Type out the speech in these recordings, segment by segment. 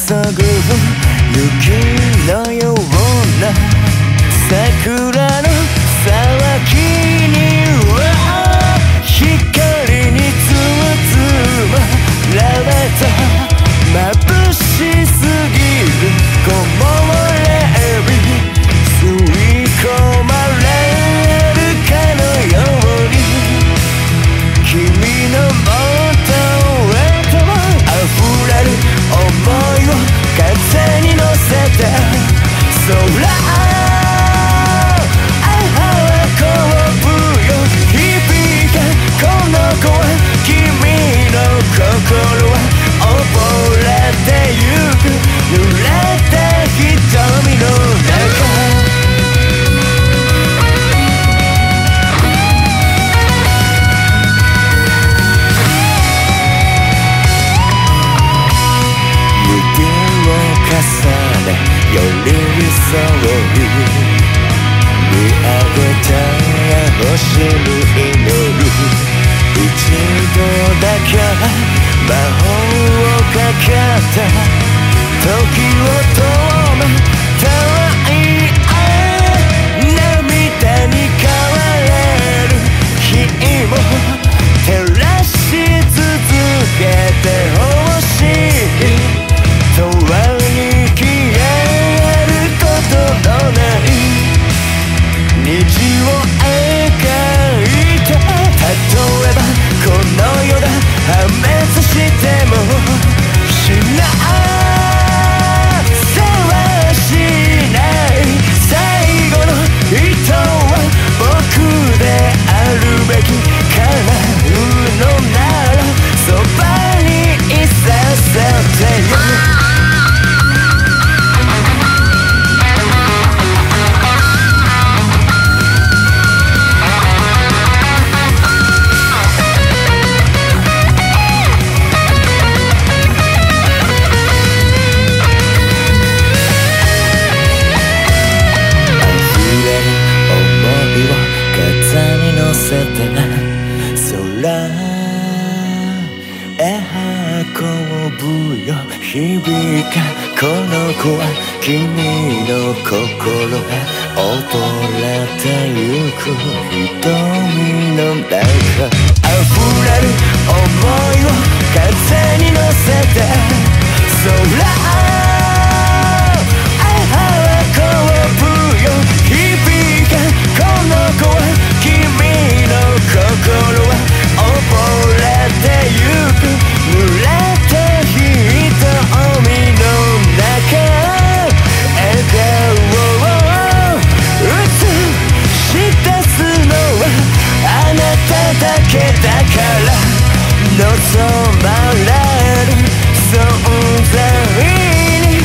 ぐ雪のような桜の騒ぎには光につむつまられた眩しすぎる木漏れ日吸い込まれるかのように君の元へと溢れる想いを風に乗せて空運ぶよ響けこの声君の心は溺れてゆく濡れた瞳の中寄り添い見上げた星に祈る一度だけ魔法をかけた時を止めたい涙に変われる日も照らし続けてほしい永遠に消えることのない虹を描いて例えばこの世が破滅しても死なせはしない最後の人は僕であるべき叶うのならそばにいさせてよ響かこの声君の心へ溺れてゆく瞳の中溢れる想いを風に乗せて空運ぶよ響けこの声君の心は溺れてゆく濡れた瞳の中笑顔を映し出すのはあなただけだから望まれる存在に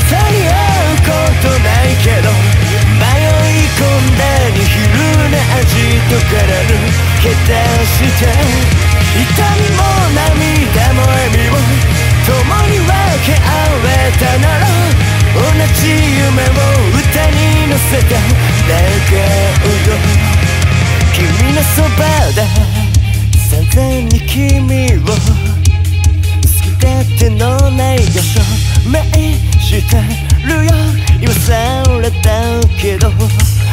さに会うことないけど迷い込んだニヒルな味とから抜け出して痛みも涙も笑みも共に分け合えたなら同じ夢を歌に乗せて願うよ君のそばで散々に君を好きだってのないよ証明してるよ今さらだけどもう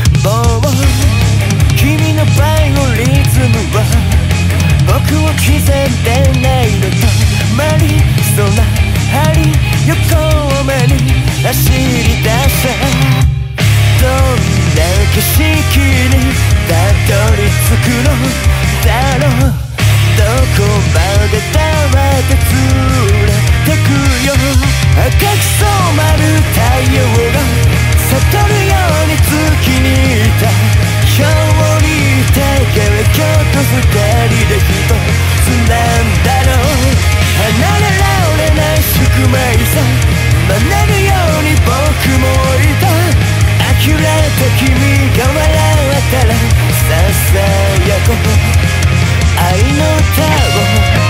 君のバイオリズムは僕を刻んでないのとまりそうな針横目に走り出せどんな景色にたどり着くのだろうどこまで黙って連れてくよ赤く染まる太陽が悟るように月にいた今日にいたけれ今日と二人で一つなんだろう離れられない宿命さ真似るように僕もいた呆れた君が笑ったらささやこう愛の歌を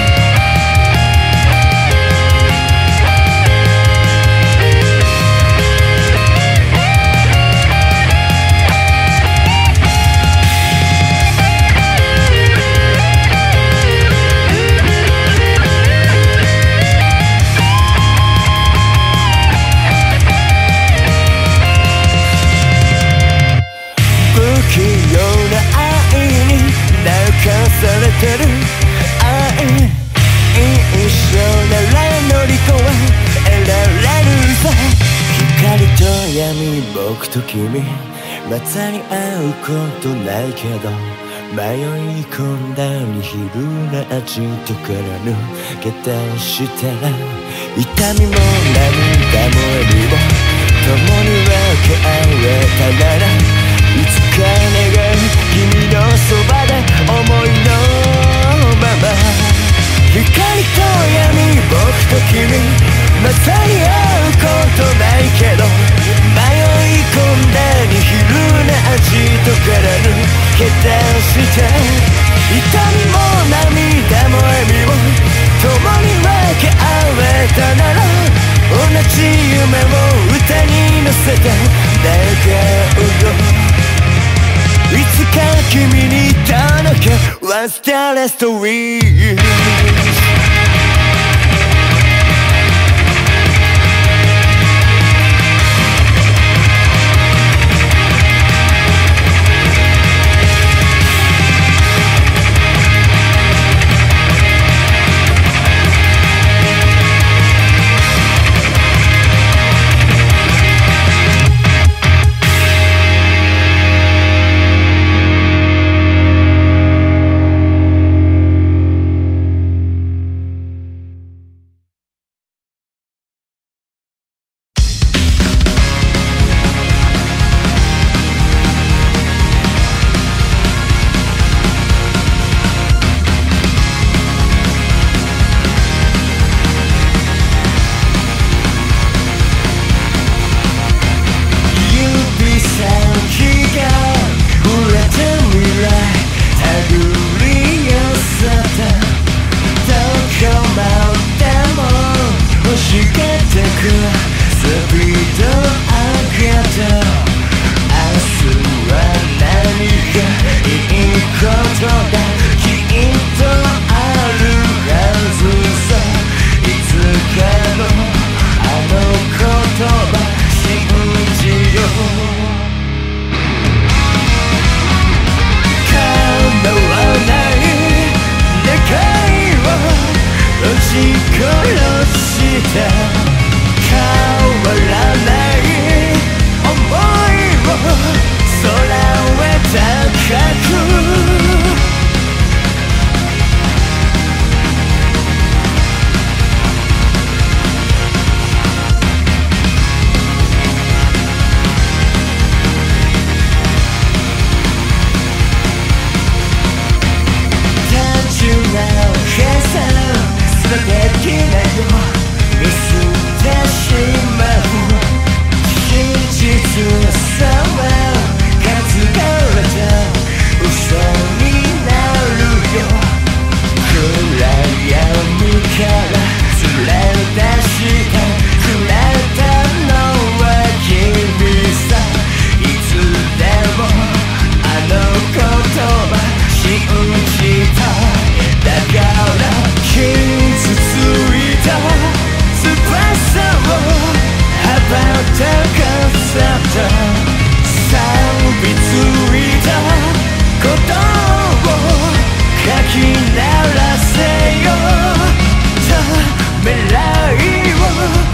されてる愛一緒なら乗り越えられるさ光と闇僕と君またに会うことないけど迷い込んだニヒルな味とから抜け出したら痛みも涙も笑みも共に分け合えたならいつか願う君のそばで思いのまま光と闇僕と君まさに会うことないけど迷い込んだニヒルな味とから抜け出して痛みも涙も笑みも共に分け合えたなら同じ夢を歌に乗せて願うよいつか君に届け What's the last wish「 してくれたのは君さ。いつでもあの言葉信じた。だから傷ついた翼を羽ばたかせた。錆びついたことをかき鳴らせよ。ためらいを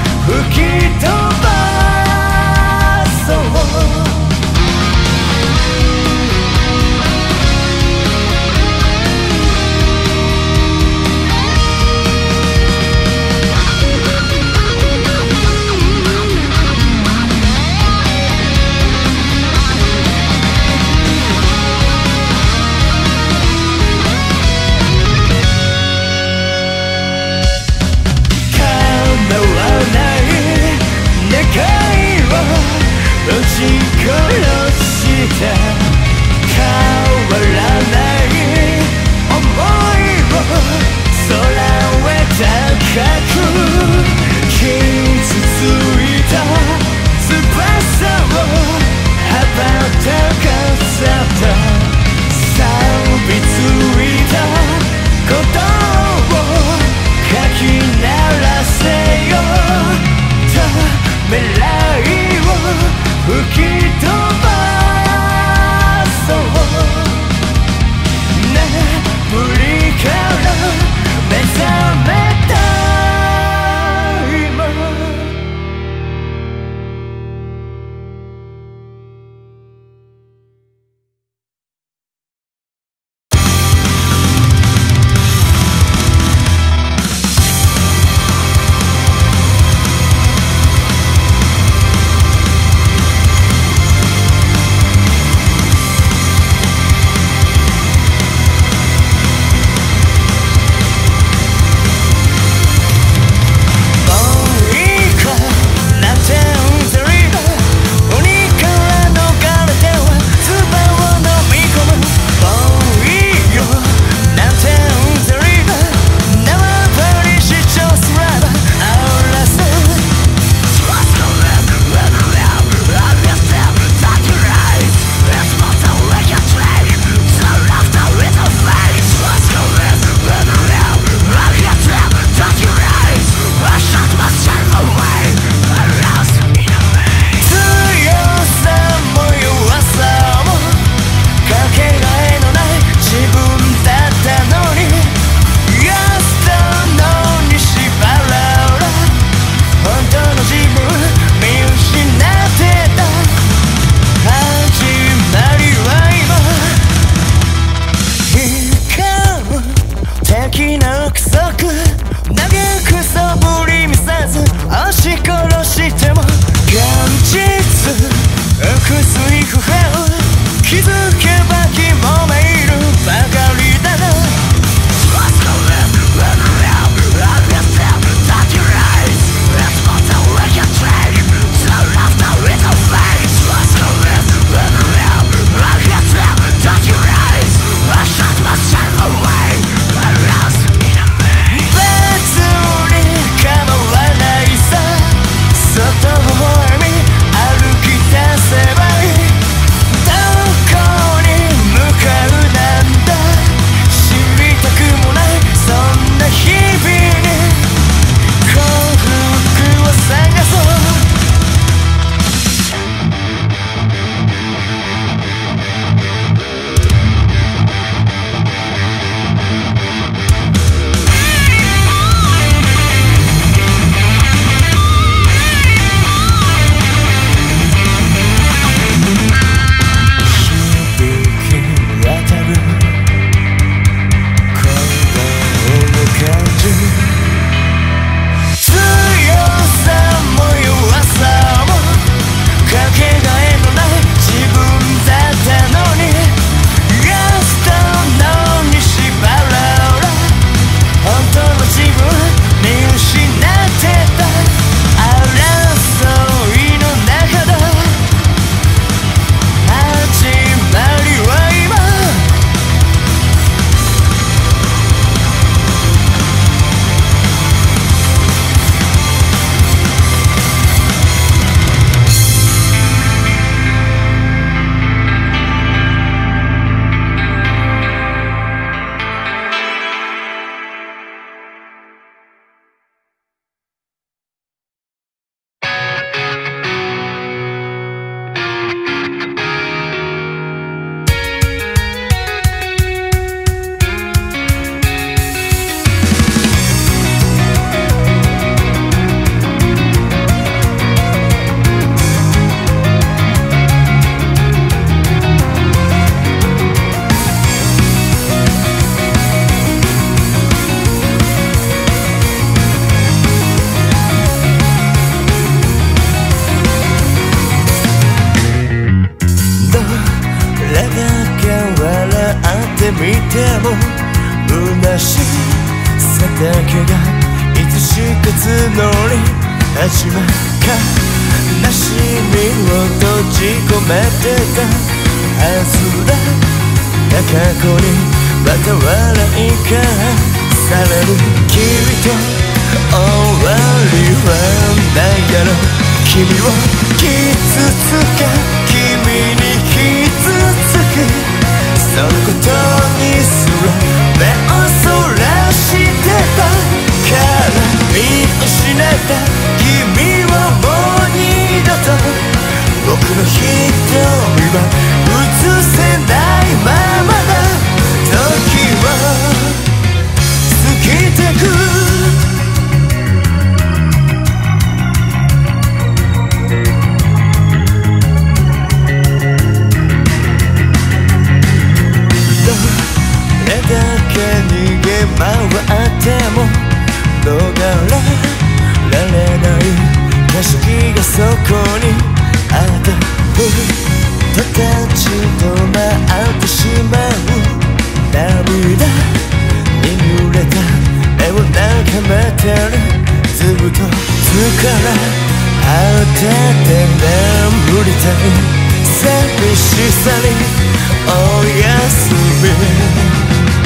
に始まった悲しみを閉じ込めてたはずだ過去にまた笑いがされる君と終わりはないだろう君を傷つけ君に傷つくそのことにすら目をそらしてたから見失った君をもう二度と僕の瞳は映せないままだ時は過ぎてく回っても逃れられない景色がそこにあったふと立ち止まってしまう涙に濡れた目を眺めてるずっと疲れ果てて眠りたい寂しさにおやすみ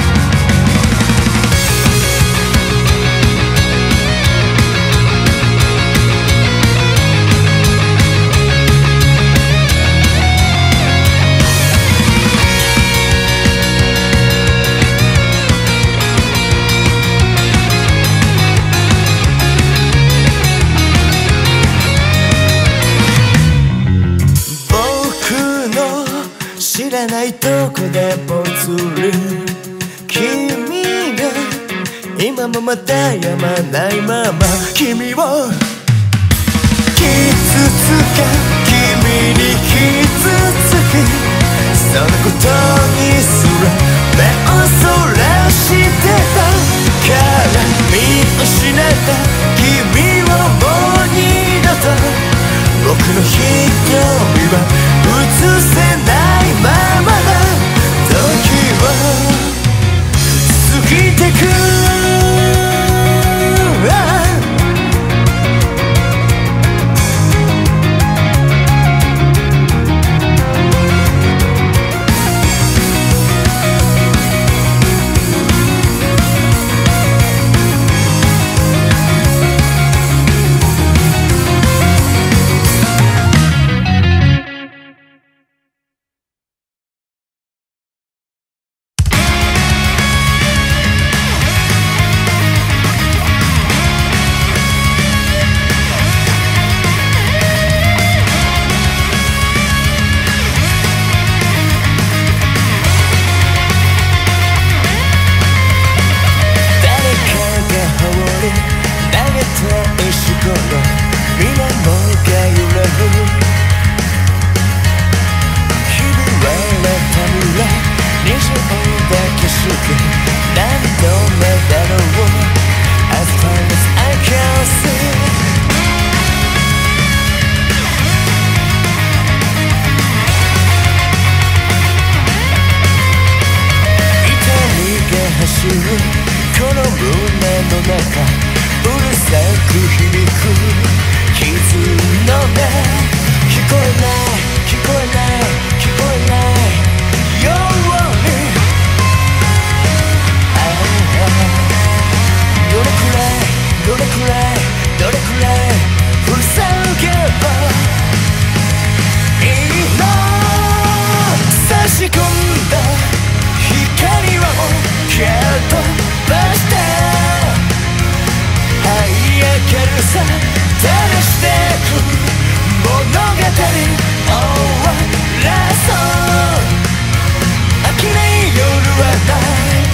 知らないとこでぽつり君が今もまたやまないまま君を傷つけ君に傷つくそのことにすら目をそらしてたから見失った君をもう二度と僕の瞳は映せないままだ時は過ぎてくこの胸の中うるさく響く傷の音聞こえない聞こえない聞こえないようにどれくらいどれくらいどれくらいうるさけばいいの差し込んだ光はもう蹴っ飛ばして這い上げるさ照らしてく物語終わらそう飽きない夜はない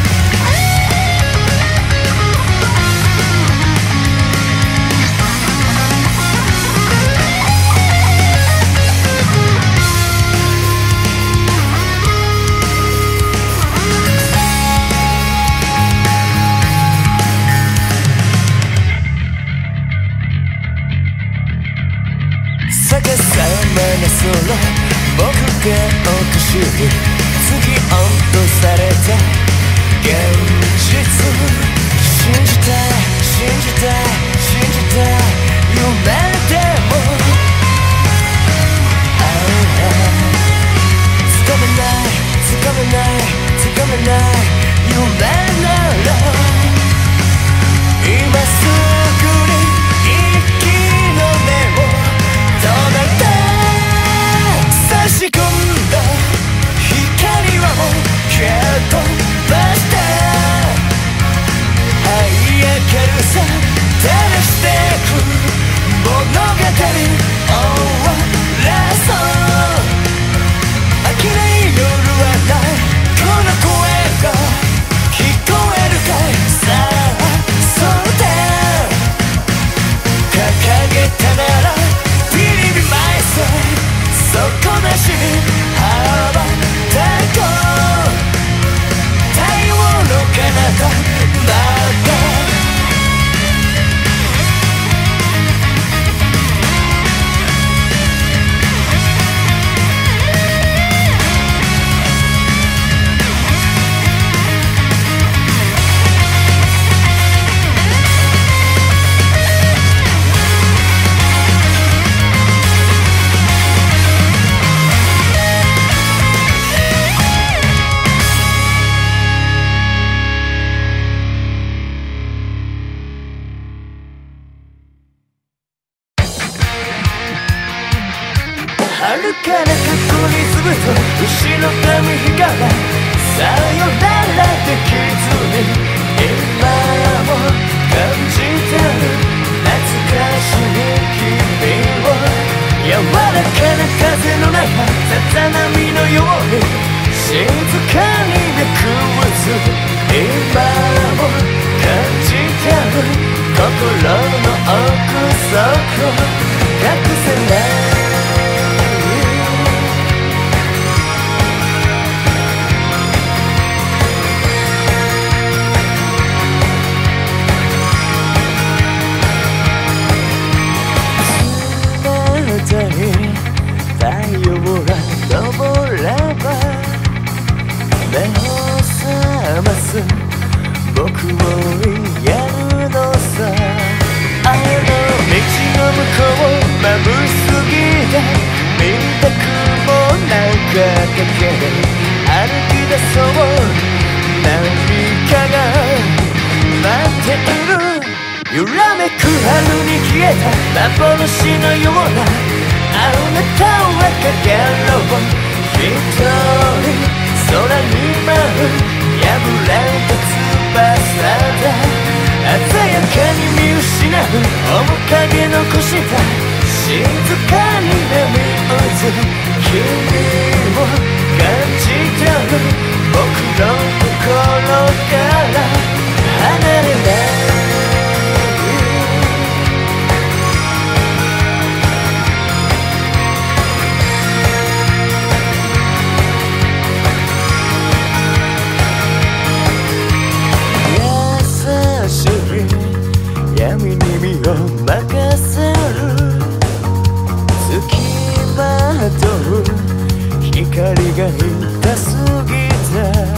逆さまな空僕が犯し突き落とされた現実信じたい信じたい信じたいない夢なら今すぐに息の根を止めて差し込んだ光はもう蹴っ飛ばしてはい明るさ照らしてく物語終わらそう飽きない夜はないこの声が聞こえるかいさあそうだ掲げたならビリビマイセ底なしに羽ばたこう太陽の彼方また遥かな過去にずぶと後ろ髪光らさよならできずに今も感じてる懐かしい君を柔らかな風の中さざ波のように静かにめくず今も感じてる心の奥底隠せない太陽が昇れば目を覚ます僕をやるのさあの道の向こうまぶしすぎて見たくもなかったけど歩き出そう何かが待っている揺らめく春に消えた幻のようなあなたはかけろ一人空に舞う破れた翼だ鮮やかに見失う面影残した静かに波打つ君を感じてる僕の心から離れない闇に身を任せる隙間と光が痛すぎた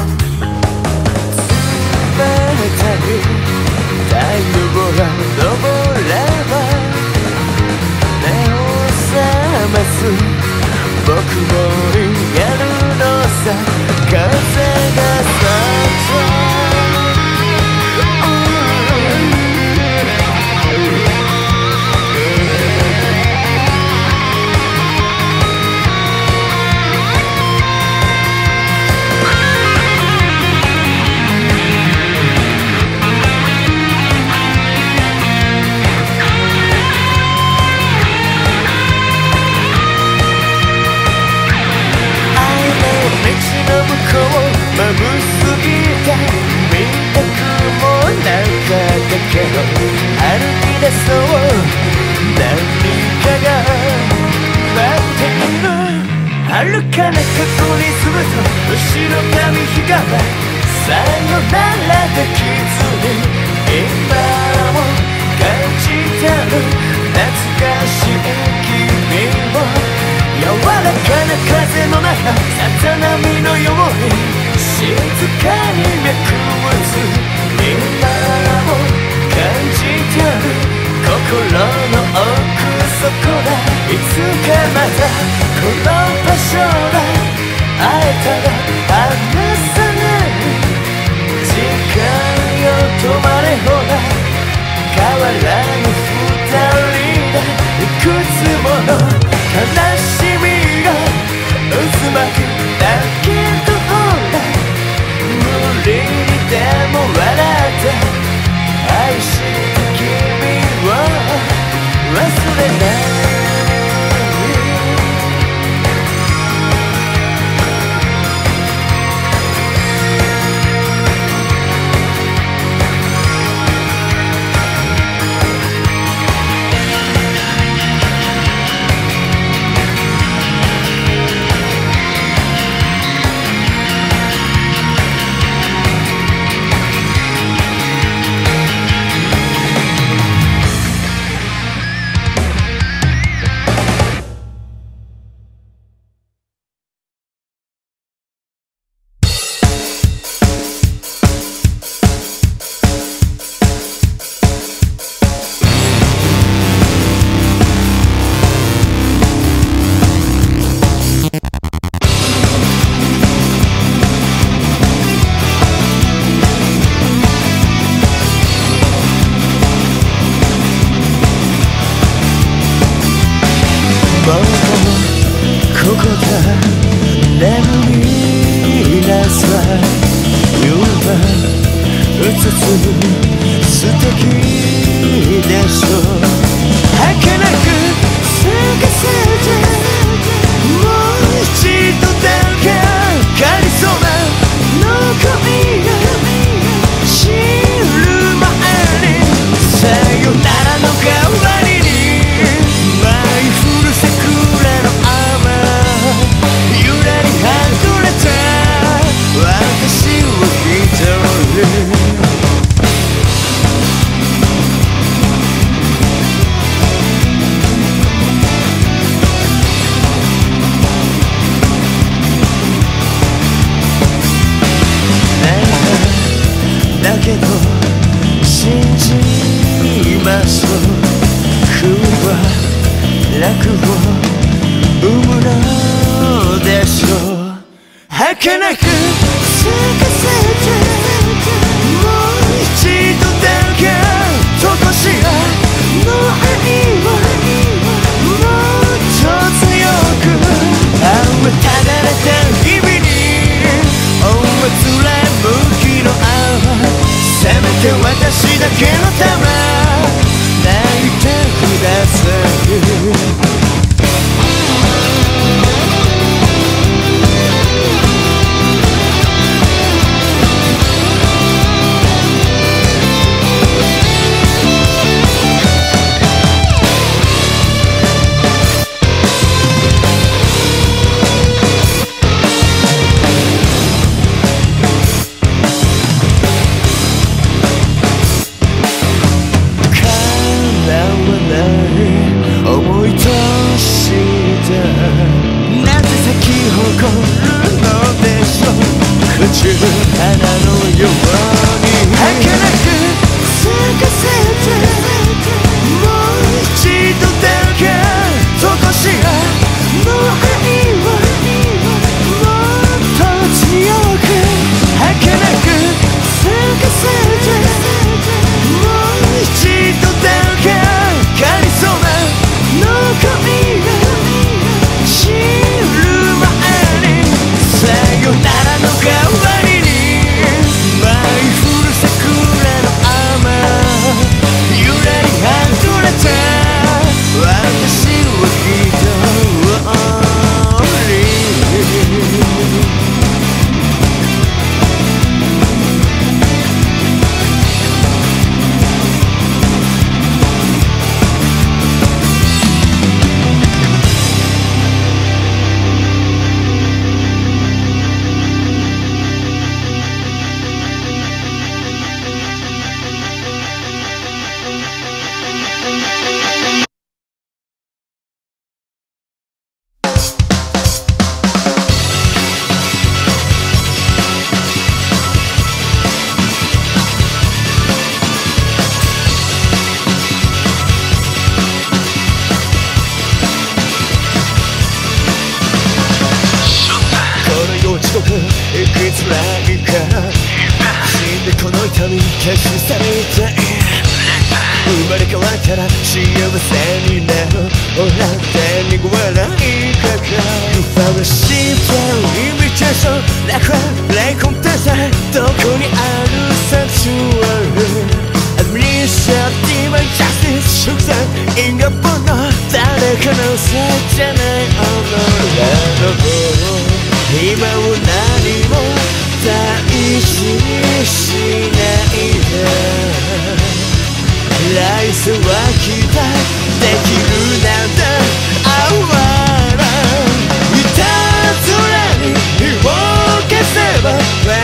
冷たい太陽が昇れば目を覚ます僕もやるのさ風が去った眩しすぎて見たくもなかったけど歩き出そう何かが待っている遥かな過去に住むと後ろ髪日がさよならできずに今も感じてる懐かしい君を柔らかな風の中さざ波のように静かにめくず今も感じてる心の奥底だいつかまたこの場所で会えたら離さない止まれほら変わらぬ二人だいくつもの悲しみが渦巻くだけどほら無理にでも笑って愛した君を忘れないここだ眠りなさ夜はうつつ素敵でしょう儚く咲かせてもう一度だけかりそうなの恋が知る前にさよならの代わりに舞い降る桜の雨ゆらりはぐれた私を一人だけど信じましょう冬は楽を生むのでしょう儚く咲かせてもう一度だけとこしあの愛はもっと強くあただれた日々におつらい向きの泡せめて私だけのため泣いてください思いとしてなぜ咲き誇るのでしょう口の花のように儚く咲かせてもう一度だけとこしあの愛はもっと強く儚く咲かせてもう一度だけかりそうなの恋が知る前にさよならの代わりに舞い降る桜の雨しさみたい生まれ変わったら幸せになるほら手にご笑いかかる You found a simple invitation Like a play contest どこにあるサンチュアルAdministrative justice 祝祭因果ボノ誰かのせいじゃないあのらの今を何も大事にしないで来世は期待できるなんてあわらいたずらに火を消せば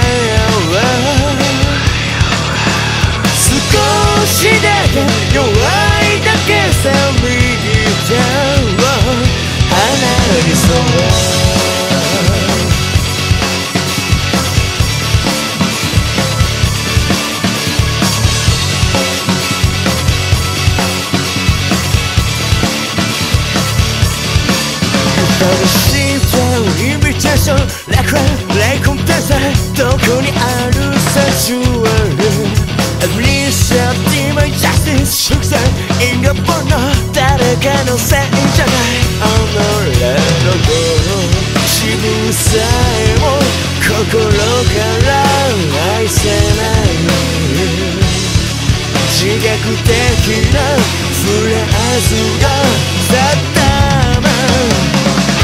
少しだけ弱いだけさ右手を離れそうインビテーション楽園レイコンテンサーどこにあるセンチュアルアドミニストラティブジャスティス祝祭因果ボノ誰かのせいじゃないあのらの渋さえも心から愛せない自虐的なフレーズが定まる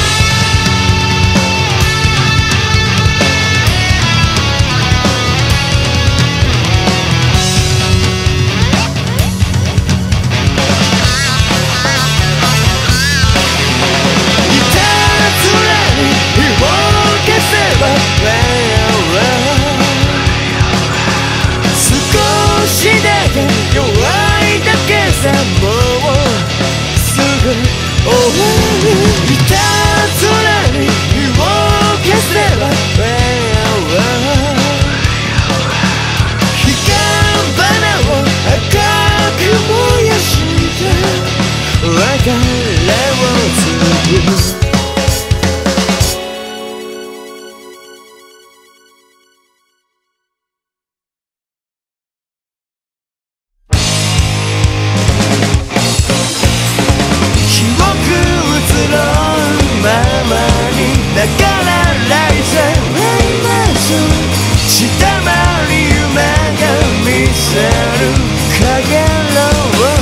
少しだけ弱いだけさもうすぐ終わるいたずらに火を消せば彼岸花を赤く燃やして別れを告ぐだから来世下回り夢が見せる影の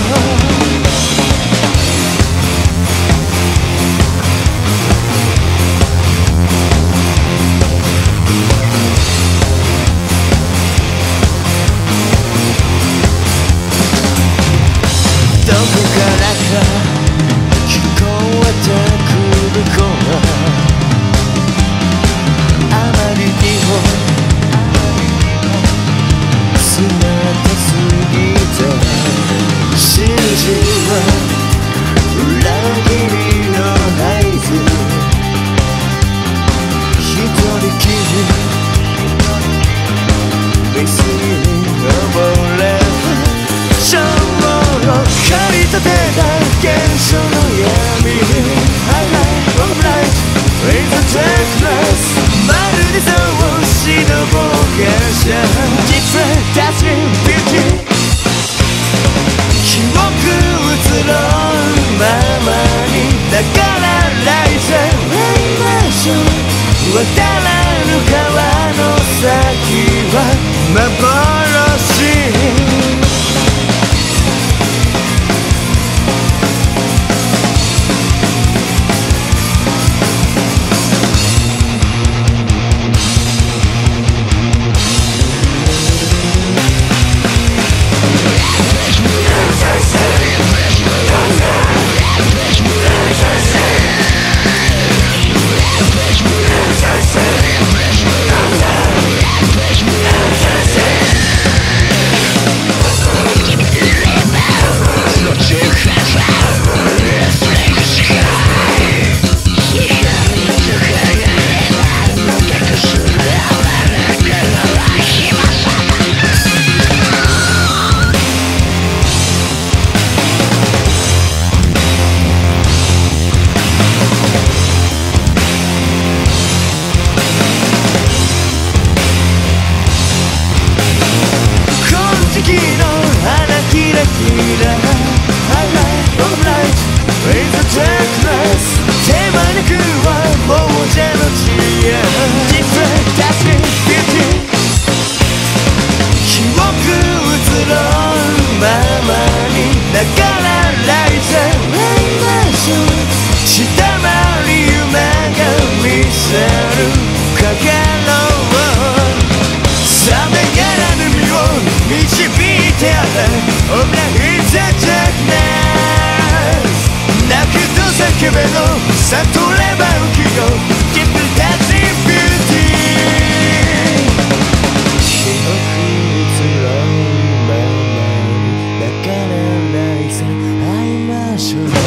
どこからか聞こえてくる声信じは裏切りの合図一人きりミスに溺れショーを駆り立てた現象の闇 Highlight of light in the darkness まるでそう死の冒険者実は確かに beauty記憶移ろうままにだから来世会いましょう渡らぬ川の先は幻け目の悟れば浮きよ Keep touching beauty 記憶つらいままだから来世会いましょう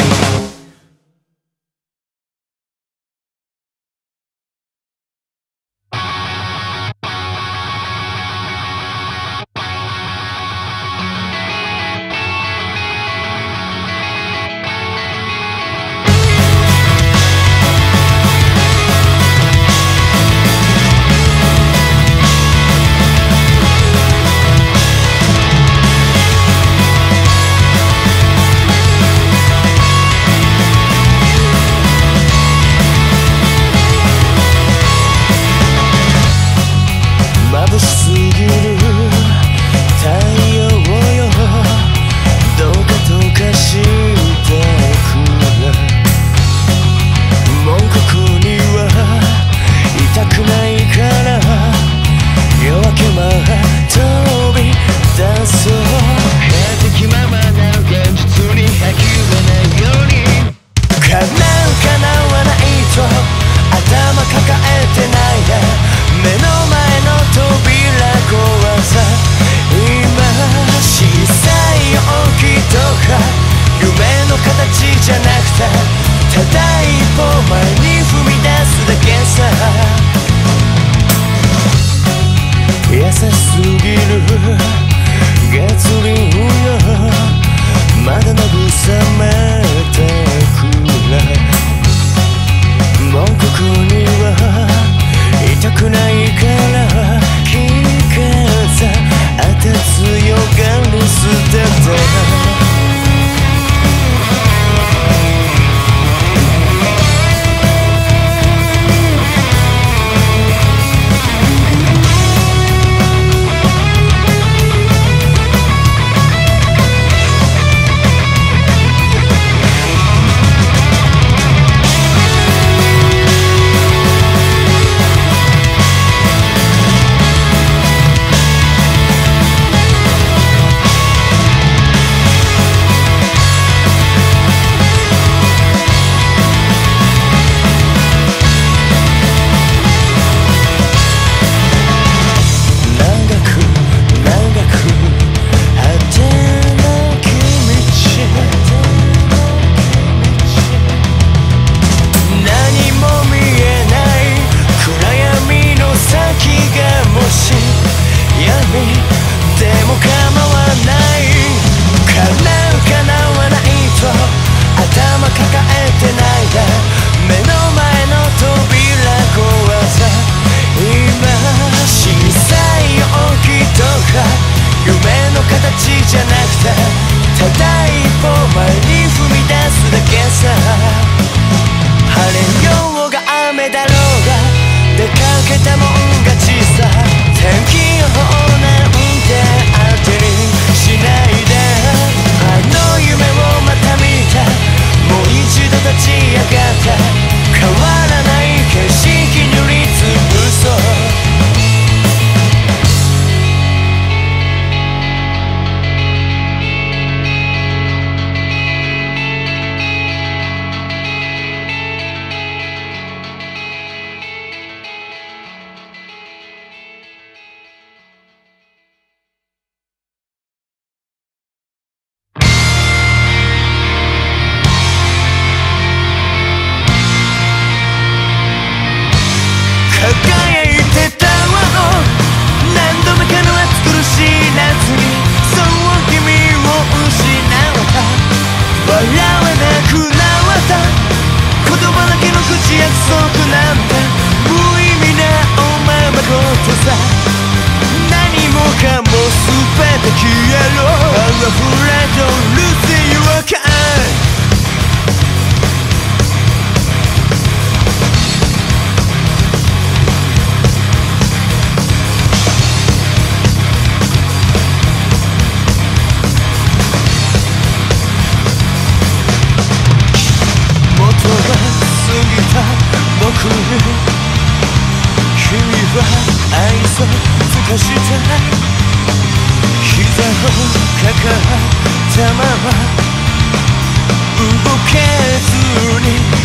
たまま動けずに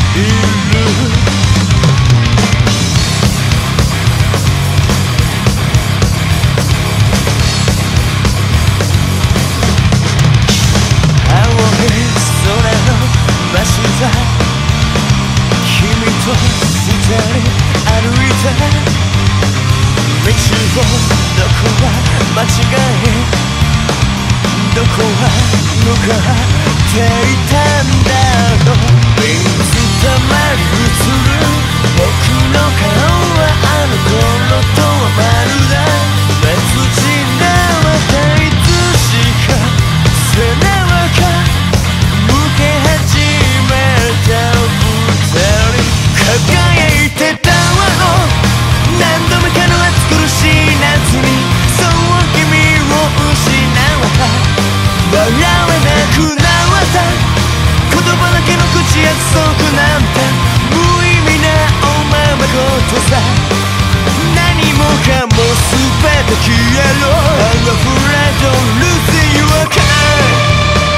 ていたんだろう。水たまり映る僕の顔はあの頃とはまるで別人だわ。いつしか背中向け始めた二人輝いてたわの何度目かの暑苦しい夏にそう君を失わた笑えなくなった言葉だけの口約束なんて無意味なおままごとさ。何もかも全て消えろ I'm afraid of losing your kind。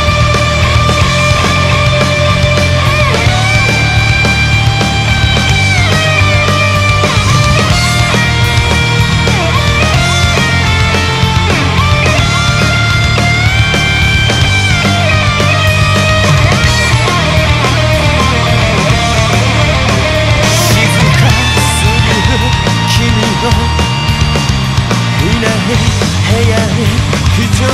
部屋に一人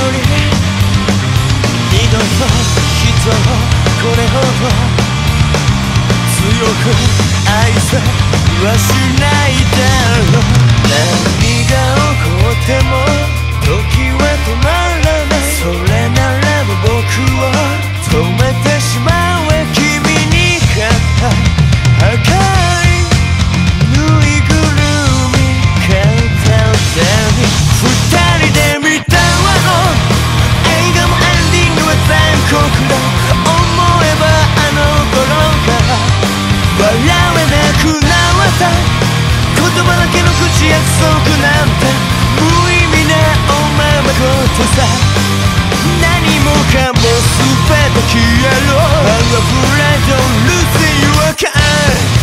二度と人をこれほど強く愛せはしないだろう。何が起こっても時は止まらない。それならば僕を止めてしまえ。君に買った赤いぬいぐるみ片手に二人で見たわの映画もエンディングは残酷だ。思えばあの頃から笑えなくなった言葉だけの口約束なんて無意味なおままごとさ。何もかも全て消えろ I'm afraid of losing your kind。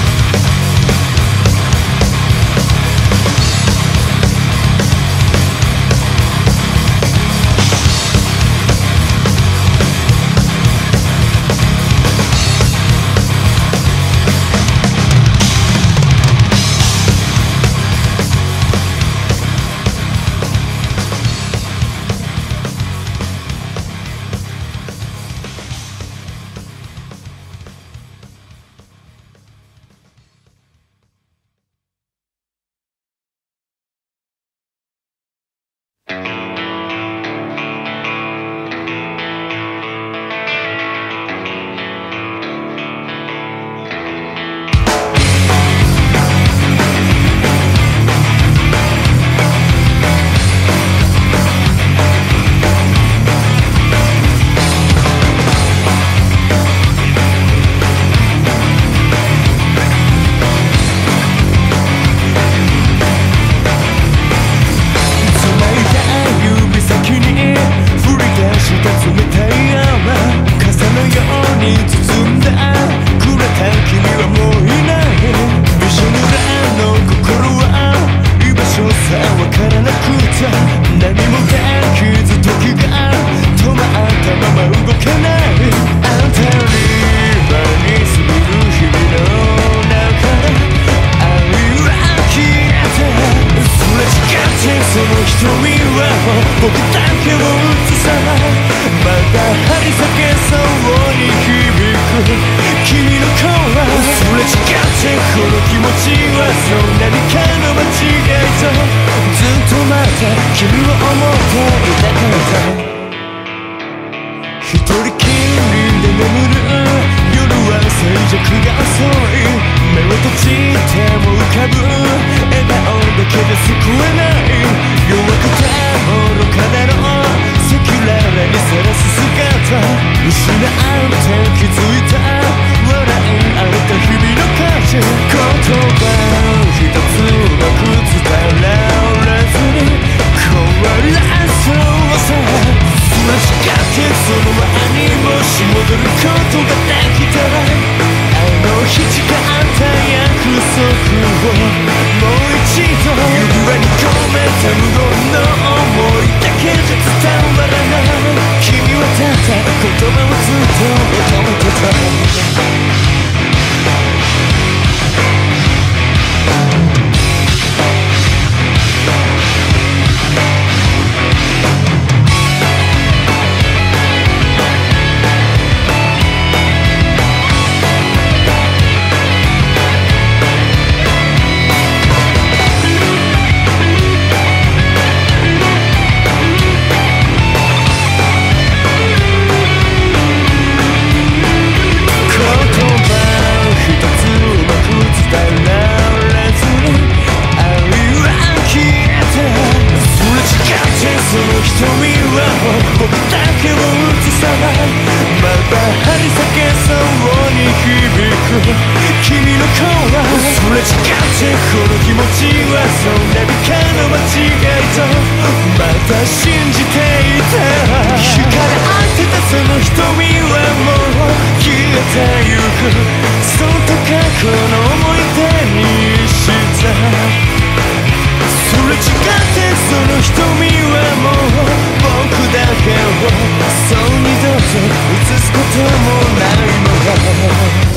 僕だけを映さないまた張り裂けそうに響く君の声すれ違ってこの気持ちはそう何かの間違いとずっとまた君を思っていたから一人きりで眠る夜は静寂が遅い目を閉じても浮かぶ笑顔だけで救えない弱くて愚かだろう赤裸々にさらす姿失って気づいた笑い合えた日々の価値言葉一つうまく伝えられずに壊れそうさ信じていた光当てたその瞳はもう消えてゆくそっと過去の思い出にしたすれ違ってその瞳はもう僕だけをそう二度と映すこともないのだ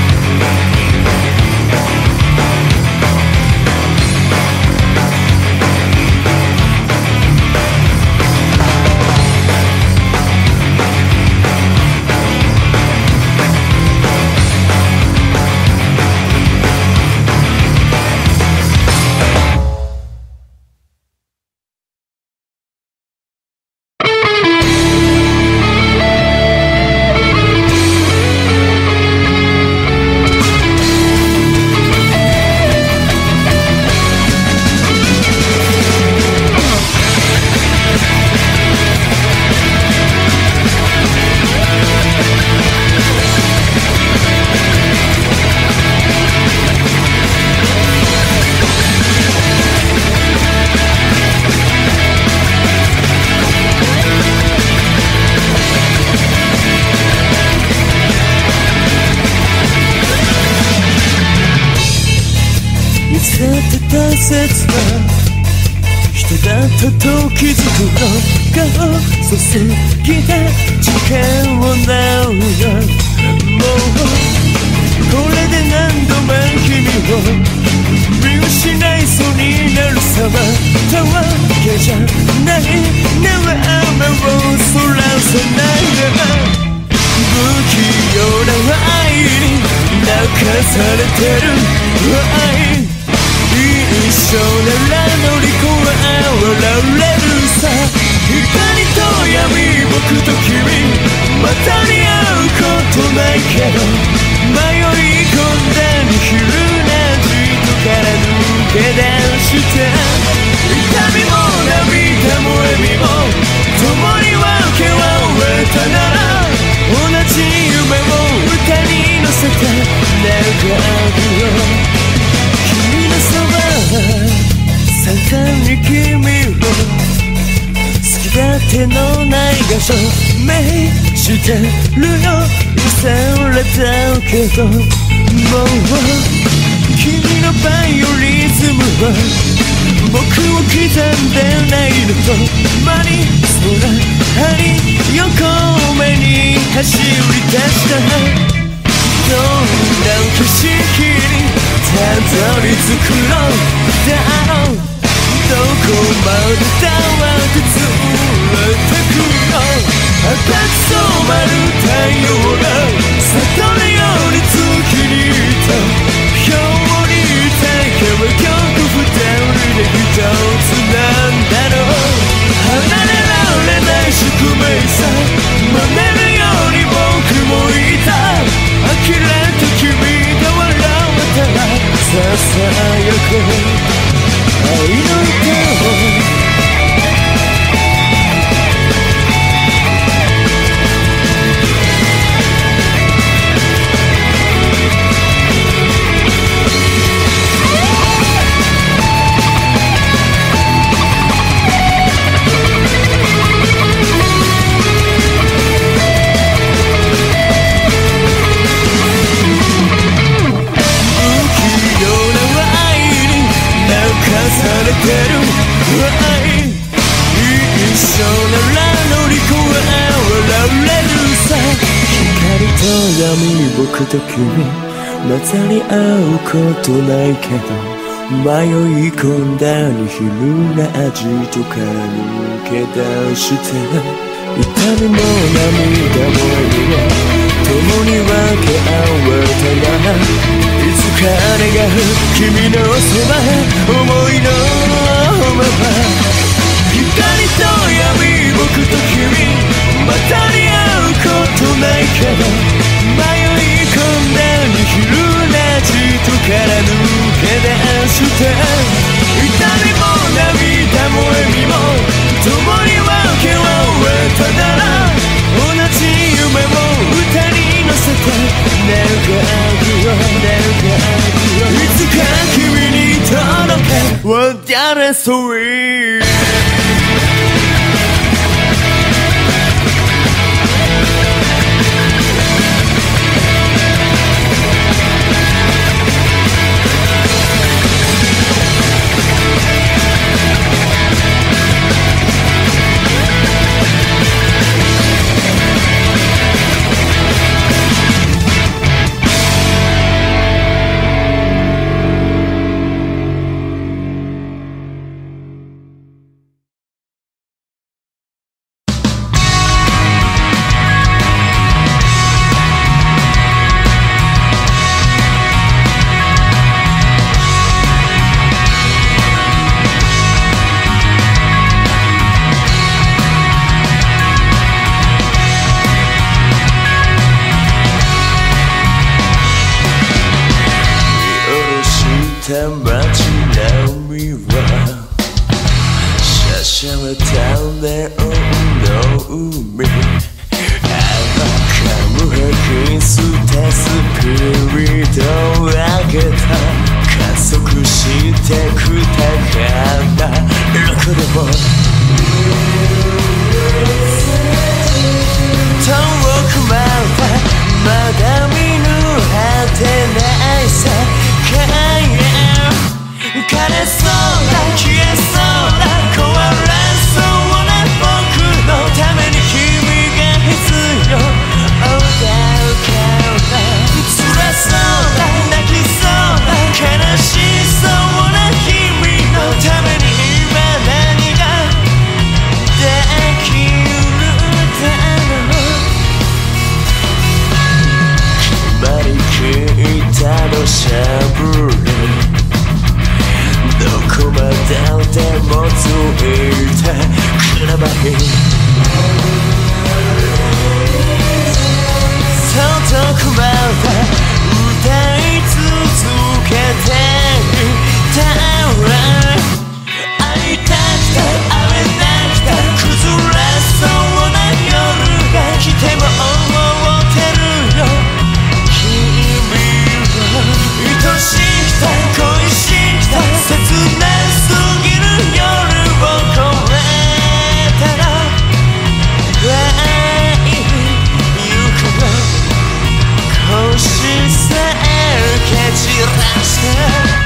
大切な人だったと気づくのが遅すぎた時間をなうがもうこれで何度も君を見失いそうになるさまたわけじゃないねは雨をそらさないで不器用な愛に泣かされてる愛一緒なら乗り越えられるさ光と闇僕と君またに会うことないけど迷い込んだニヒルなじとから抜け出して痛みも涙も笑みも共に分け合えたなら同じ夢も歌に乗せて願うよ君のそば散々に君を好き勝手のない場所目してるよ許されたけどもう君のバイオリズムは僕を刻んでないのと間に空に横目に走り出したどんな景色にたどり着くのだろうどこまでだってずれてくの赤く染まる太陽が悟るように月にいた今日にいたいけど今日二人で一つなんだろう離れられない宿命さ真似るように僕もいた呆れた君が笑ったらささやく愛の歌をされてる愛一緒なら乗り越えられるさ光と闇僕と君またに会うことないけど迷い込んだニヒルな味とから抜け出して痛みも涙も笑みも共に分け合えたならいつか願う君のそば思いのまま光と闇僕と君またに会うことないけど迷い込んだニヒルなじとから抜け出して痛みも涙も笑みも共に分け合えたなら同じ夢も歌に乗せて願うよいつか君に届け What that is sweet た街並みはしゃしゃれたネオンの海カム吐き捨てスピリットを上げた加速してく高などこでも遠くまでまだ見ぬ果てない世界へ枯れそうだ消えそうだ壊れそうな僕のために君が必要だから辛そうだ泣きそうだ悲しそうな君のために今何ができるだろう決まりきったのしゃぶりどこまででもついてくればいい遠くまで歌い続けていたら会いたくて会えなくて崩れそうな夜が来ても思ってるよ君は愛しくて恋しくて切なすぎる夜を越えたら会いゆくの星さえ蹴散らして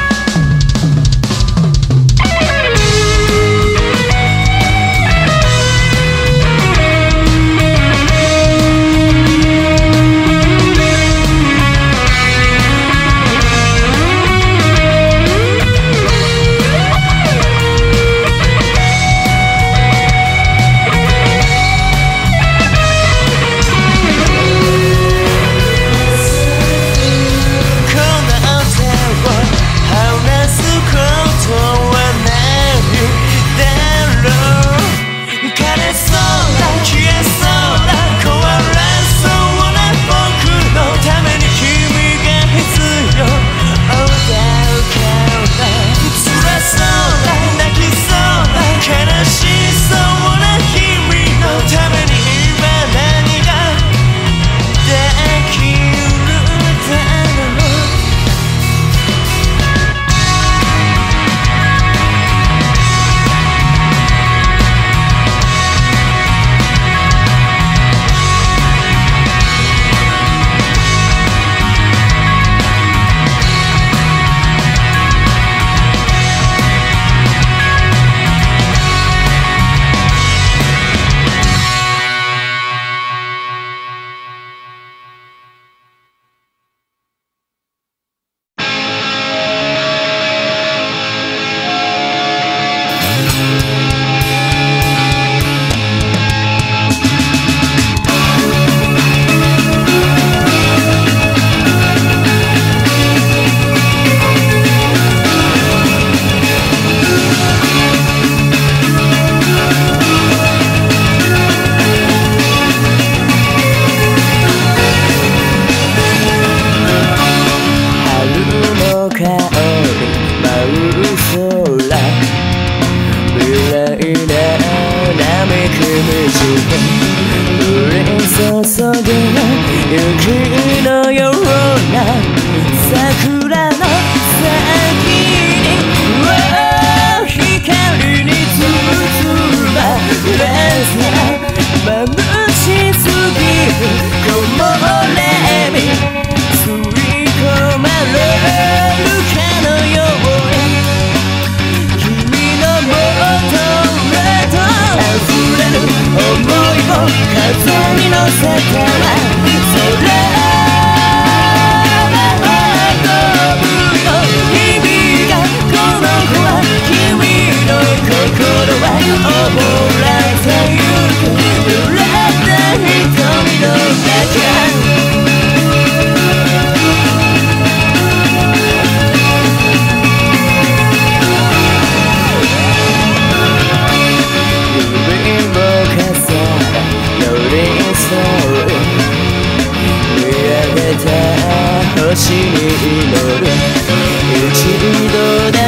星に祈る一度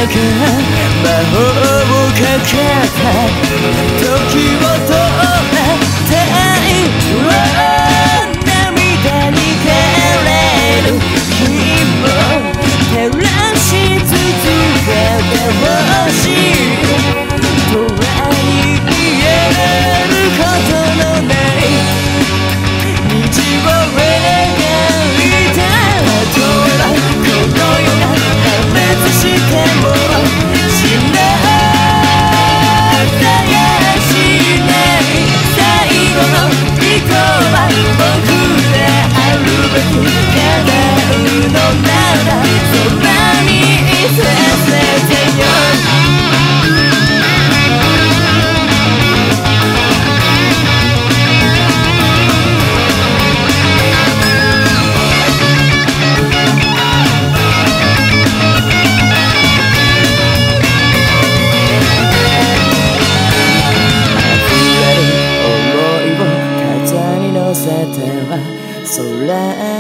魔法をかけた時を通ら太陽涙に照れる日も照らし続けてほしいとは言えることのない道を描いた後はこの世が破滅しても死な絶やしない最後の一個は僕であるべき叶うのならそばにいさせてよ空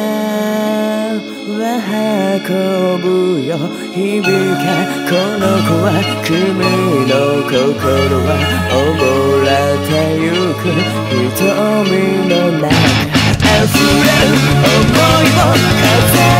は運ぶよ響かこの子は君の心は溺れてゆく瞳の中溢れる想いを風